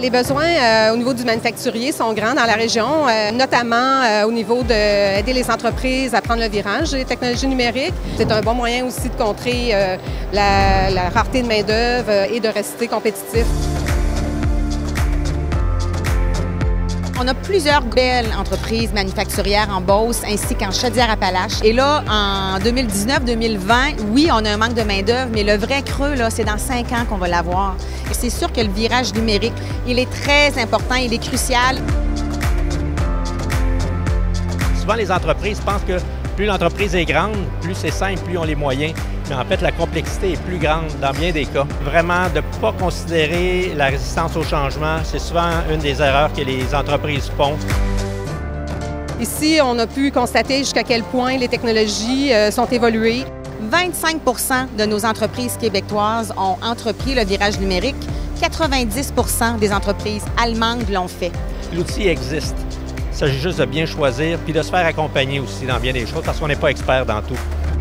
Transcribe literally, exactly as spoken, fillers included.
Les besoins euh, au niveau du manufacturier sont grands dans la région, euh, notamment euh, au niveau d'aider les entreprises à prendre le virage des technologies numériques. C'est un bon moyen aussi de contrer euh, la, la rareté de main-d'œuvre euh, et de rester compétitif. On a plusieurs belles entreprises manufacturières en Beauce ainsi qu'en Chaudière-Appalaches. Et là, en deux mille dix-neuf deux mille vingt, oui, on a un manque de main-d'œuvre, mais le vrai creux, là, c'est dans cinq ans qu'on va l'avoir. Et c'est sûr que le virage numérique, il est très important, il est crucial. Souvent, les entreprises pensent que plus l'entreprise est grande, plus c'est simple, plus on a les moyens. Mais en fait, la complexité est plus grande dans bien des cas. Vraiment, de ne pas considérer la résistance au changement, c'est souvent une des erreurs que les entreprises font. Ici, on a pu constater jusqu'à quel point les technologies euh, sont évoluées. vingt-cinq pour cent de nos entreprises québécoises ont entrepris le virage numérique. quatre-vingt-dix pour cent des entreprises allemandes l'ont fait. L'outil existe. Il s'agit juste de bien choisir puis de se faire accompagner aussi dans bien des choses parce qu'on n'est pas expert dans tout.